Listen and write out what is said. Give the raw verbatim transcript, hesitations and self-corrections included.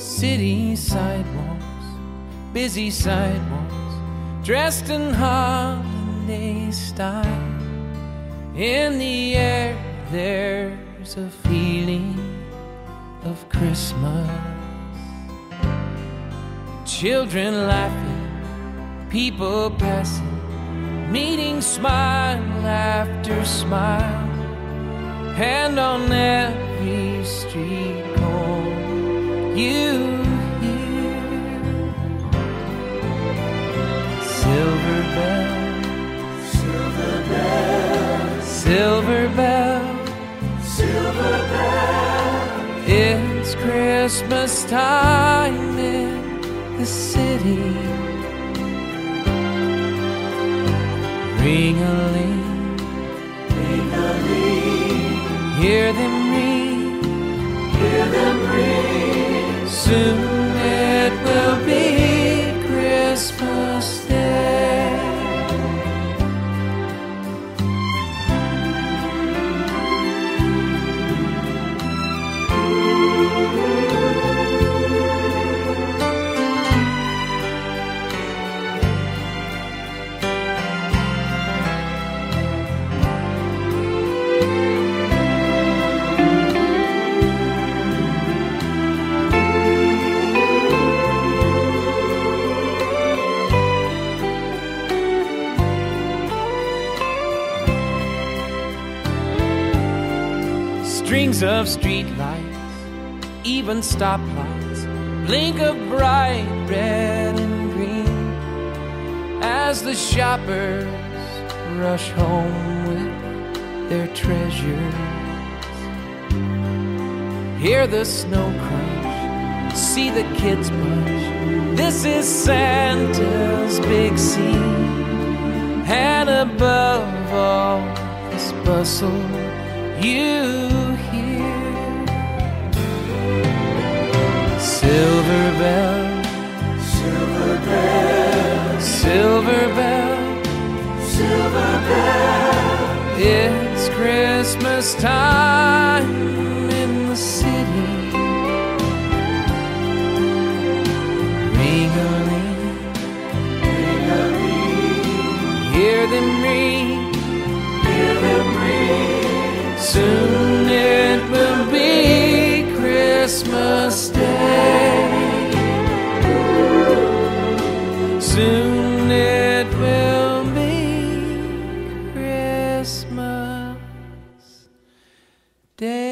City sidewalks, busy sidewalks, dressed in holiday style. In the air there's a feeling of Christmas. Children laughing, people passing, meeting smile after smile. And on every street corner you hear silver bell, silver bell, silver bell, silver bell. It's Christmas time in the city. Ring-a-ling, ring-a-ling, hear them ring, hear them ring. Soon it will be Christmas Day. Strings of streetlights, even stoplights, blink of bright red and green as the shoppers rush home with their treasures. Hear the snow crunch, see the kids bunch. This is Santa's big scene, and above all this bustle you silver bell, silver bell, silver bell, silver bell. It's Christmas time in the city. Ring-a-ling, ring-a-ling, hear them ring, hear them ring. Soon it will be Christmas Day. Soon it will be Christmas Day.